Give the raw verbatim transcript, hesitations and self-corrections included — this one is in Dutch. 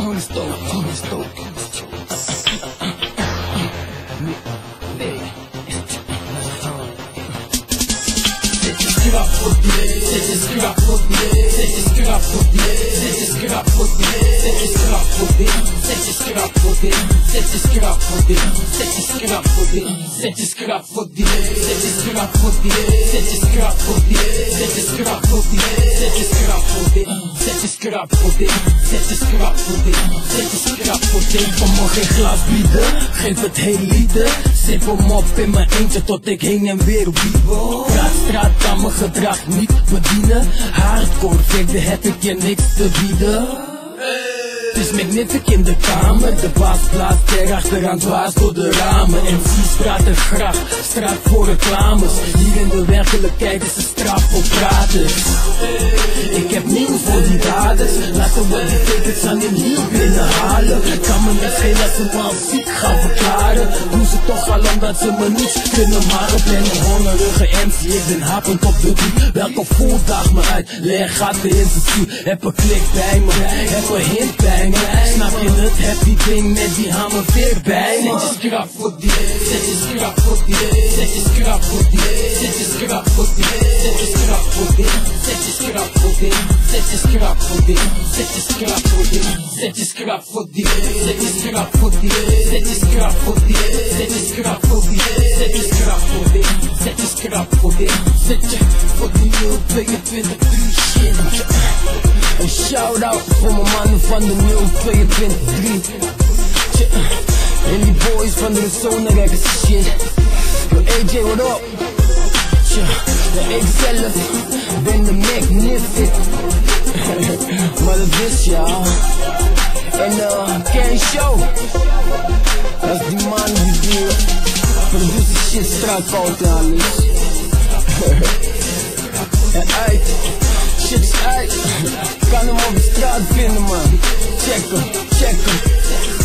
Tony Stoke, Tony Stoke. Scrap voor die, zet je scrap voor die, zet je scrap voor die, zet je scrap voor die, zet je scrap voor die, zet je scrap voor die, zet je scrap voor die, zet je scrap voor die, zet je scrap voor die, zet je scrap voor die, zet je scrap voor die, zet je scrap voor die, zet je scrap voor die, zet je scrap voor die, zet je scrap voor die, zet je scrap voor die. Van me geen glas bieden, geef het heel lieden, zip hem op in mijn eentje tot ik heen en weer wiebel. Praat straat kan me gedrag niet bedienen. Hardcore verder heb ik je niks te bieden. Het is magnific in de kamer. De baas blaast er achteraan dwaas door de ramen. M C's praten graag, straat voor reclames. Hier in de werkelijkheid is de straf voor praters. Ik heb nieuws voor die daders. Laten we die tickets aan in hier binnenhalen. Kan me niet schelen als ze me als ziek gaan verklaren. Doen ze toch al omdat ze me niets kunnen. Maar ik ben een hongerige M C, ik ben hapend op de beat. Welke voel daag me uit, leg gaten in zijn stuur. Heb een klik bij me, heb een hint bij me. Snap je het, heb die ding met die hamer weer bij me. Zet je scrap voor die, zet je scrap voor die, zet je scrap voor die, zet je scrap voor die, zet je scrap voor die, zet je scrap voor die, zet je scrap voor die, zet je scrap voor die, zet je scrap voor die, zet je scrap voor die, zet je scrap voor die, zet je scrap voor die, zet je scrap voor die, zet je scrap voor die, zet je voor die nul tweeëntwintig drie shit. Een shout-out voor mijn mannen van de nul tweeëntwintig drie. En die boys van de Zona Records shit. Yo A J, what up? Ja, ik zelf ben de magnific. Maar dat wist je al. En uh, Ken Show. Dat is die man die die producer shit straatfout aan is. En uit, shit is uit. Kan hem op de straat vinden man. Check hem, check hem.